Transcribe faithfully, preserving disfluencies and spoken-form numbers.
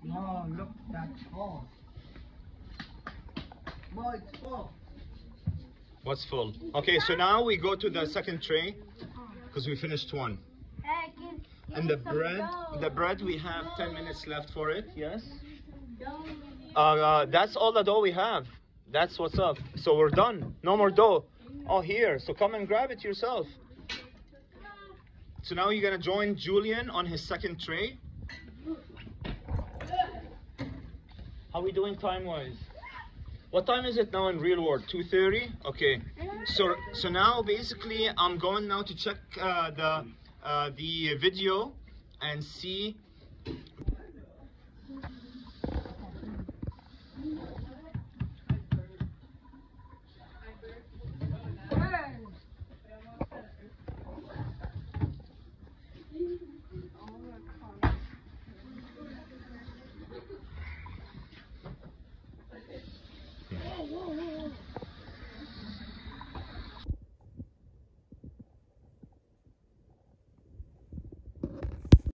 No, look, that's full. No, it's full. What's full? Okay, so now we go to the second tray because we finished one. Hey, give, give And the me some bread, dough. the bread we have ten minutes left for it. Yes. Uh, uh, that's all the dough we have. That's what's up. So we're done. No more dough. Oh, here. So come and grab it yourself. So now you're gonna join Julian on his second tray. How are we doing time-wise? What time is it now in real world? two thirty? Okay. So so now basically I'm going now to check uh, the uh, the video and see.